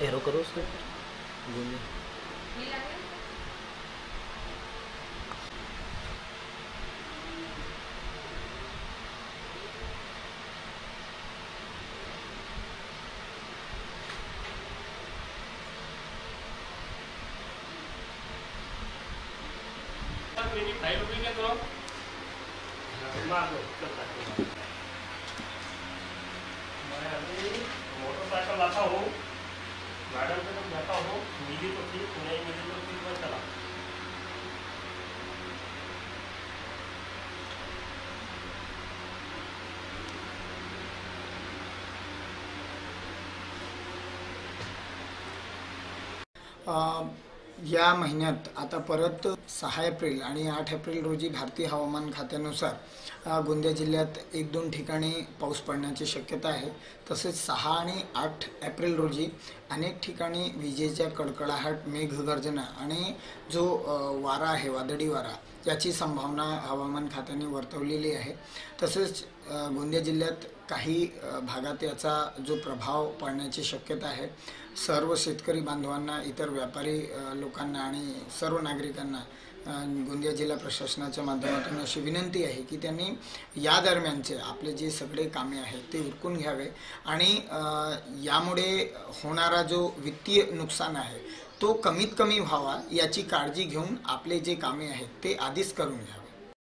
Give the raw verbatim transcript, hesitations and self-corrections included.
Arrow करो उसके Gondia five रुपये के दो मार दो चलता है। मैं अभी मोटरसाइकिल लाता हूँ, गार्डन पे जब जाता हूँ, मिली तो ठीक, नहीं मिली तो फिर मैं चला। या महिन्यात आता परत सहा एप्रिल आणि आठ एप्रिल रोजी भारतीय हवामान खात्यानुसार गोंदिया जिल्ह्यात एक दोन ठिकाणी पाऊस पडण्याची शक्यता आहे। तसेच सहा आणि आठ एप्रिल रोजी अनेक ठिकाणी विजेच्या कडकडाट, मेघगर्जना आणि जो वारा आहे, वादळी वारा, याची संभावना हवामान खात्याने वर्तवलेली आहे। तसेच गोंदिया जिल्ह्यात काही भागात याचा जो प्रभाव पडण्याची शक्यता आहे। सर्व शेतकरी बांधवांना, इतर व्यापारी लोकांना आणि सर्व नागरिकांना गोंदिया जिल्हा प्रशासनाच्या माध्यमातून अशी विनंती आहे की त्यांनी या दरम्यानचे आपले जे सगळे कामे आहेत ते उरकून घ्यावे आणि यामुळे होणारा जो वित्तीय नुकसान आहे तो कमीत कमी व्हावा याची काळजी घेऊन आपले जे कामे आहेत ते आधीच करून घ्यावे।